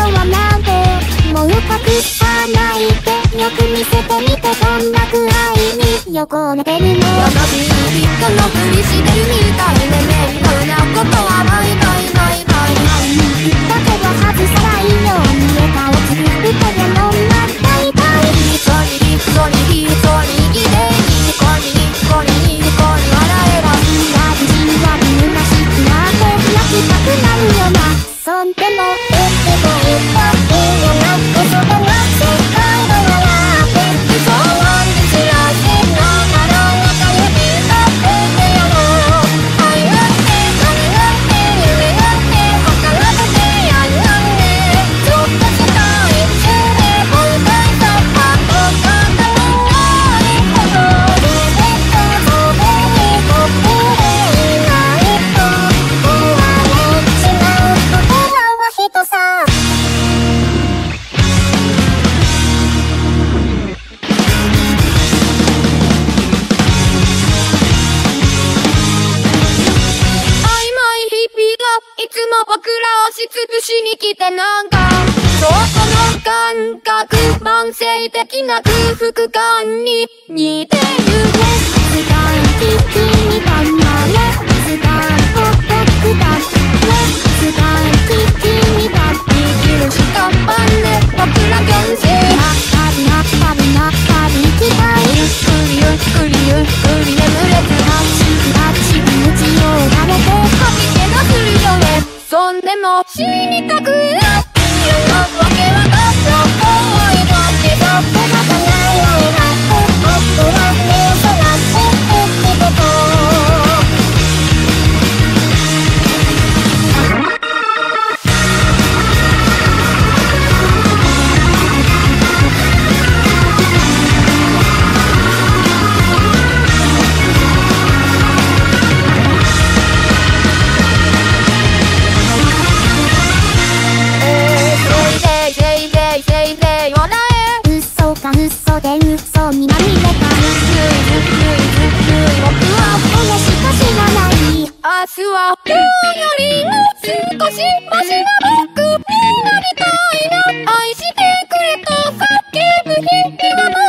はなんでもう隠さないでよく見せてみてどんな具合に横寝てるの。優しい人のふりしてるみたいで面倒なことはないないないないないだけど外さないように笑顔作るとでのまったいたい一人一人一人きれいにこにこにこに笑えばじわじわむなしくなって泣きたくなるよな。そんでもいつも僕らを押しつぶしに来てなんかそこの感覚慢性的な空腹感に似てるね。使い切りたまれ使いほっとくだね使い切りだ生きるしかばね僕ら現世なったりなったりなったり行きたいゆっくりゆっくりゆっくり眠れずハチムチを食べて吐き気がするよね。そんでも死にたくなっているのわけわかった怖いだけど手がかないような僕は目をそらしてってこと嘘で嘘にまみれた僕はこれしか知らない。明日は今日よりも少しマシな僕になりたいな。愛してくれと叫ぶ日々が